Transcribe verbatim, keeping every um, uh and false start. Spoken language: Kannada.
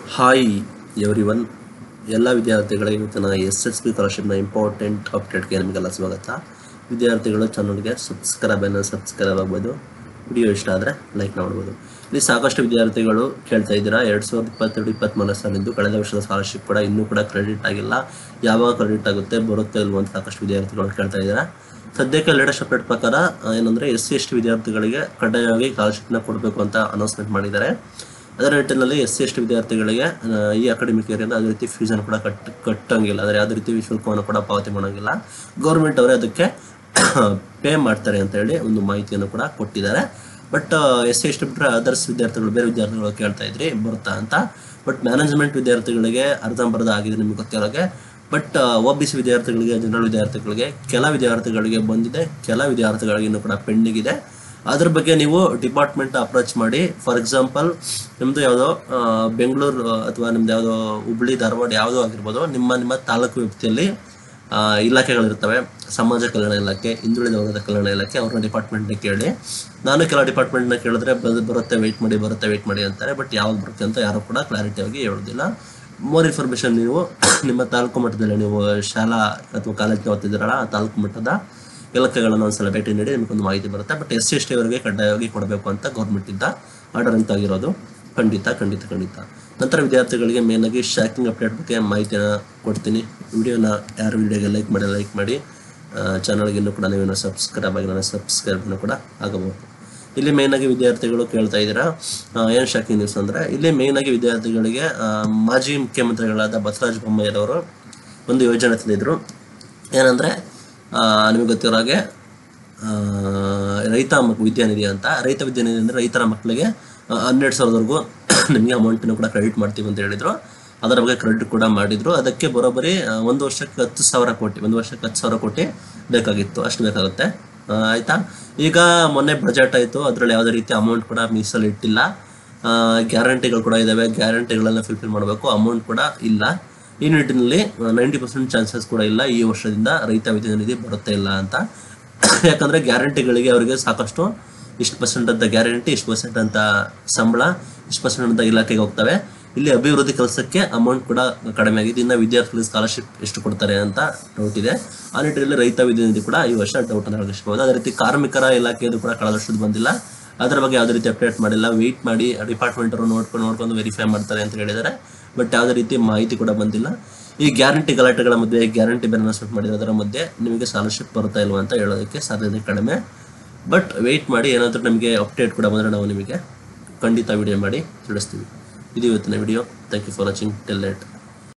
ಹಾಯ್ ಎವ್ರಿವನ್, ಎಲ್ಲ ವಿದ್ಯಾರ್ಥಿಗಳಿಗೆ ಇವತ್ತಿನ ಎಸ್ ಎಸ್ ಪಿ ಸ್ಕಾಲರ್ಶಿಪ್ನ ಇಂಪಾರ್ಟೆಂಟ್ ಅಪ್ಡೇಟ್ಗೆ ನಿಮಗೆಲ್ಲ ಸ್ವಾಗತ. ವಿದ್ಯಾರ್ಥಿಗಳು ಚಾನಲ್ಗೆ ಸಬ್ಸ್ಕ್ರೈಬ್ ಅನ್ನು ಸಬ್ಸ್ಕ್ರೈಬ್ ಆಗ್ಬೋದು. ವಿಡಿಯೋ ಇಷ್ಟ ಆದರೆ ಲೈಕ್ ಮಾಡ್ಬೋದು. ಇಲ್ಲಿ ಸಾಕಷ್ಟು ವಿದ್ಯಾರ್ಥಿಗಳು ಕೇಳ್ತಾ ಇದ್ದೀರಾ, ಎರಡು ಸಾವಿರದ ಇಪ್ಪತ್ತೆರಡು ಇಪ್ಪತ್ತ್ಮೂರನೇ ಸಾಲಿಂದು ಕಳೆದ ವರ್ಷದ ಸ್ಕಾಲರ್ಶಿಪ್ ಕೂಡ ಇನ್ನೂ ಕೂಡ ಕ್ರೆಡಿಟ್ ಆಗಿಲ್ಲ, ಯಾವಾಗ ಕ್ರೆಡಿಟ್ ಆಗುತ್ತೆ ಬರುತ್ತೆ ಇಲ್ವೋ ಅಂತ ಸಾಕಷ್ಟು ವಿದ್ಯಾರ್ಥಿಗಳು ಕೇಳ್ತಾ ಇದ್ದೀರಾ. ಸದ್ಯಕ್ಕೆ ಲೇಟೆಸ್ಟ್ ಅಪ್ಡೇಟ್ ಪ್ರಕಾರ ಏನಂದರೆ ಎಸ್ ಸಿ ಎಸ್ ಟಿ ವಿದ್ಯಾರ್ಥಿಗಳಿಗೆ ಕಡ್ಡಾಯವಾಗಿ ಸ್ಕಾಲರ್ಶಿಪ್ನ ಕೊಡಬೇಕು ಅಂತ ಅನೌನ್ಸ್ಮೆಂಟ್ ಮಾಡಿದ್ದಾರೆ. ಅದರ ನಿಟ್ಟಿನಲ್ಲಿ ಎಸ್ ಸಿ ಎಸ್ ಟಿ ವಿದ್ಯಾರ್ಥಿಗಳಿಗೆ ಈ ಅಕಾಡೆಮಿಕ್ ಇಯರಿಂದ ಯಾವುದೇ ರೀತಿ ಫೀಸನ್ನು ಕೂಡ ಕಟ್ ಕಟ್ಟಂಗಿಲ್ಲ, ಅಂದರೆ ಯಾವುದೇ ರೀತಿ ಶುಲ್ಕವನ್ನು ಕೂಡ ಪಾವತಿ ಮಾಡೋಂಗಿಲ್ಲ. ಗೌರ್ಮೆಂಟ್ ಅವರೇ ಅದಕ್ಕೆ ಪೇ ಮಾಡ್ತಾರೆ ಅಂತ ಹೇಳಿ ಒಂದು ಮಾಹಿತಿಯನ್ನು ಕೂಡ ಕೊಟ್ಟಿದ್ದಾರೆ. But S C S T ಬಿಟ್ಟರೆ ಅದರ್ಸ್ ವಿದ್ಯಾರ್ಥಿಗಳು, ಬೇರೆ ವಿದ್ಯಾರ್ಥಿಗಳು ಕೇಳ್ತಾ ಇದ್ರಿ ಬರುತ್ತಾ ಅಂತ. ಬಟ್ ಮ್ಯಾನೇಜ್ಮೆಂಟ್ ವಿದ್ಯಾರ್ಥಿಗಳಿಗೆ ಅರ್ಧಂಬರ್ಧ ಆಗಿದೆ ನಿಮಗೆ ಗೊತ್ತಿರೋಗೆ. ಬಟ್ ಒ ಬಿ ಸಿ ವಿದ್ಯಾರ್ಥಿಗಳಿಗೆ, ಜನರಲ್ ವಿದ್ಯಾರ್ಥಿಗಳಿಗೆ, ಕೆಲ ವಿದ್ಯಾರ್ಥಿಗಳಿಗೆ ಬಂದಿದೆ, ಕೆಲ ವಿದ್ಯಾರ್ಥಿಗಳಿಗೆ ಇನ್ನೂ ಕೂಡ ಪೆಂಡಿಂಗ್ ಇದೆ. ಅದ್ರ ಬಗ್ಗೆ ನೀವು ಡಿಪಾರ್ಟ್ಮೆಂಟ್ ಅಪ್ರೋಚ್ ಮಾಡಿ. ಫಾರ್ ಎಕ್ಸಾಂಪಲ್ ನಿಮ್ಮದು ಯಾವುದೋ ಬೆಂಗಳೂರು ಅಥವಾ ನಿಮ್ದು ಯಾವುದೋ ಹುಬ್ಳಿ ಧಾರವಾಡ ಯಾವುದೋ ಆಗಿರ್ಬೋದು, ನಿಮ್ಮ ನಿಮ್ಮ ತಾಲೂಕು ವ್ಯಾಪ್ತಿಯಲ್ಲಿ ಇಲಾಖೆಗಳಿರ್ತವೆ, ಸಮಾಜ ಕಲ್ಯಾಣ ಇಲಾಖೆ, ಹಿಂದುಳಿದ ವರ್ಗದ ಕಲ್ಯಾಣ ಇಲಾಖೆ, ಅವ್ರನ್ನ ಡಿಪಾರ್ಟ್ಮೆಂಟ್ನ ಕೇಳಿ. ನಾನು ಕೆಲ ಡಿಪಾರ್ಟ್ಮೆಂಟ್ನ ಕೇಳಿದ್ರೆ ಬರುತ್ತೆ ವೆಯ್ಟ್ ಮಾಡಿ ಬರುತ್ತೆ ವೆಯ್ಟ್ ಮಾಡಿ ಅಂತಾರೆ. ಬಟ್ ಯಾವಾಗ ಬರುತ್ತೆ ಅಂತ ಯಾರು ಕೂಡ ಕ್ಲಾರಿಟಿಯಾಗಿ ಹೇಳೋದಿಲ್ಲ. ಮೋರ್ ಇನ್ಫಾರ್ಮೇಷನ್ ನೀವು ನಿಮ್ಮ ತಾಲೂಕು ಮಟ್ಟದಲ್ಲಿ ನೀವು ಶಾಲಾ ಅಥವಾ ಕಾಲೇಜ್ಗೆ ಓದ್ತಿದ್ದೀರಲ್ಲ, ಆ ತಾಲೂಕು ಮಟ್ಟದ ಇಲಾಖೆಗಳನ್ನು ಒಂದ್ಸಲ ಭೇಟಿ ನೀಡಿ ನಿಮಗೊಂದು ಮಾಹಿತಿ ಬರುತ್ತೆ. But S C S T ಅವರಿಗೆ ಕಡ್ಡಾಯವಾಗಿ ಕೊಡಬೇಕು ಅಂತ ಗೌರ್ಮೆಂಟಿಂದ ಆರ್ಡರ್ ಅಂತ ಆಗಿರೋದು ಖಂಡಿತ ಖಂಡಿತ ಖಂಡಿತ ನಂತರ ವಿದ್ಯಾರ್ಥಿಗಳಿಗೆ ಮೇನಾಗಿ ಶಾಕಿಂಗ್ ಅಪ್ಡೇಟ್ ಬಗ್ಗೆ ಮಾಹಿತಿಯನ್ನು ಕೊಡ್ತೀನಿ. ವಿಡಿಯೋನ ಯಾರು ವಿಡಿಯೋಗೆ ಲೈಕ್ ಮಾಡಿ ಲೈಕ್ ಮಾಡಿ ಚಾನಲ್ಗೆ ಇನ್ನೂ ಕೂಡ ನೀವೇನೋ ಸಬ್ಸ್ಕ್ರೈಬ್ ಆಗಿ ನಾನು ಸಬ್ಸ್ಕ್ರೈಬ್ನೂ ಕೂಡ ಆಗಬಹುದು. ಇಲ್ಲಿ ಮೇಯ್ನಾಗಿ ವಿದ್ಯಾರ್ಥಿಗಳು ಕೇಳ್ತಾ ಇದ್ದೀರಾ ಏನು ಶಾಕಿಂಗ್ ನ್ಯೂಸ್ ಅಂದರೆ, ಇಲ್ಲಿ ಮೇಯ್ನಾಗಿ ವಿದ್ಯಾರ್ಥಿಗಳಿಗೆ ಮಾಜಿ ಮುಖ್ಯಮಂತ್ರಿಗಳಾದ ಬಸವರಾಜ ಬೊಮ್ಮಾಯಿರವರು ಒಂದು ಯೋಜನೆ ತಂದಿದ್ರು. ಏನಂದರೆ ನಿಮಗೆ ಗೊತ್ತಿರೋ ಹಾಗೆ ರೈತ ಮಕ್ ವಿದ್ಯಾನಿಧಿ ಅಂತ. ರೈತ ವಿದ್ಯಾನಿಧಿ ಅಂದರೆ ರೈತರ ಮಕ್ಕಳಿಗೆ ಹನ್ನೆರಡು ಸಾವಿರದವರೆಗೂ ನಿಮಗೆ ಅಮೌಂಟನ್ನು ಕೂಡ ಕ್ರೆಡಿಟ್ ಮಾಡ್ತೀವಿ ಅಂತ ಹೇಳಿದರು. ಅದರ ಬಗ್ಗೆ ಕ್ರೆಡಿಟ್ ಕೂಡ ಮಾಡಿದರು. ಅದಕ್ಕೆ ಬರೋಬ್ಬರಿ ಒಂದು ವರ್ಷಕ್ಕೆ ಹತ್ತು ಸಾವಿರ ಕೋಟಿ ಒಂದು ವರ್ಷಕ್ಕೆ ಹತ್ತು ಸಾವಿರ ಕೋಟಿ ಬೇಕಾಗಿತ್ತು, ಅಷ್ಟು ಬೇಕಾಗುತ್ತೆ. ಆಯಿತಾ, ಈಗ ಮೊನ್ನೆ ಬಜೆಟ್ ಆಯಿತು, ಅದರಲ್ಲಿ ಯಾವುದೇ ರೀತಿ ಅಮೌಂಟ್ ಕೂಡ ಮೀಸಲು ಇಟ್ಟಿಲ್ಲ. ಗ್ಯಾರಂಟಿಗಳು ಕೂಡ ಇದ್ದಾವೆ, ಗ್ಯಾರಂಟಿಗಳನ್ನು ಫುಲ್ಫಿಲ್ ಮಾಡಬೇಕು, ಅಮೌಂಟ್ ಕೂಡ ಇಲ್ಲ. ಈ ನಿಟ್ಟಿನಲ್ಲಿ ನೈಂಟಿ ಪರ್ಸೆಂಟ್ ಚಾನ್ಸಸ್ ಕೂಡ ಇಲ್ಲ ಈ ವರ್ಷದಿಂದ ರೈತ ವಿದ್ಯಾನಿಧಿ ಬರುತ್ತೆ ಇಲ್ಲ ಅಂತ. ಯಾಕಂದರೆ ಗ್ಯಾರಂಟಿಗಳಿಗೆ ಅವರಿಗೆ ಸಾಕಷ್ಟು ಇಷ್ಟು ಪರ್ಸೆಂಟ್ ಅಂತ ಗ್ಯಾರಂಟಿ, ಇಷ್ಟು ಪರ್ಸೆಂಟ್ ಅಂತ ಸಂಬಳ, ಇಷ್ಟು ಪರ್ಸೆಂಟ್ ಅಂತ ಇಲಾಖೆಗೆ ಹೋಗ್ತವೆ. ಇಲ್ಲಿ ಅಭಿವೃದ್ಧಿ ಕೆಲಸಕ್ಕೆ ಅಮೌಂಟ್ ಕೂಡ ಕಡಿಮೆ ಆಗಿದೆ. ಇನ್ನು ವಿದ್ಯಾರ್ಥಿಗಳಿಗೆ ಸ್ಕಾಲರ್ಶಿಪ್ ಎಷ್ಟು ಕೊಡ್ತಾರೆ ಅಂತ ಡೌಟ್ ಇದೆ. ಆ ನಿಟ್ಟಿನಲ್ಲಿ ರೈತ ವಿದ್ಯಾನಿಧಿ ಕೂಡ ಈ ವರ್ಷ ಡೌಟನ್ನು ಅಳಗಿಸಬಹುದು. ಅದೇ ರೀತಿ ಕಾರ್ಮಿಕರ ಇಲಾಖೆಯದು ಕೂಡ ಕಳೆದ ವರ್ಷದ ಬಂದಿಲ್ಲ, ಅದರ ಬಗ್ಗೆ ಯಾವುದೇ ರೀತಿ ಅಪ್ಡೇಟ್ ಮಾಡಿಲ್ಲ. ವೆಯ್ಟ್ ಮಾಡಿ ಡಿಪಾರ್ಟ್ಮೆಂಟ್ ಅವರು ನೋಡ್ಕೊಂಡು ನೋಡ್ಕೊಂಡು ವೆರಿಫೈ ಮಾಡ್ತಾರೆ ಅಂತ ಹೇಳಿದ್ದಾರೆ. ಬಟ್ ಯಾವುದೇ ರೀತಿ ಮಾಹಿತಿ ಕೂಡ ಬಂದಿಲ್ಲ. ಈ ಗ್ಯಾರಂಟಿ ಗಲಾಟೆಗಳ ಮಧ್ಯೆ ಗ್ಯಾರಂಟಿ ಬೇರೆ ಅನೌನ್ಸ್ಮೆಂಟ್ ಮಾಡಿರೋದರ ಮಧ್ಯೆ ನಿಮಗೆ ಸ್ಕಾಲರ್ಶಿಪ್ ಬರುತ್ತಾ ಇಲ್ವಾ ಅಂತ ಹೇಳೋದಕ್ಕೆ ಸಾಧ್ಯತೆ ಕಡಿಮೆ. ಬಟ್ ವೆಯ್ಟ್ ಮಾಡಿ, ಏನಾದರೂ ನಮಗೆ ಅಪ್ಡೇಟ್ ಕೂಡ ಬಂದರೆ ನಾವು ನಿಮಗೆ ಖಂಡಿತ ವಿಡಿಯೋ ಮಾಡಿ ತಿಳಿಸ್ತೀವಿ. ಇದು ಇವತ್ತಿನ video. Thank you for watching till late.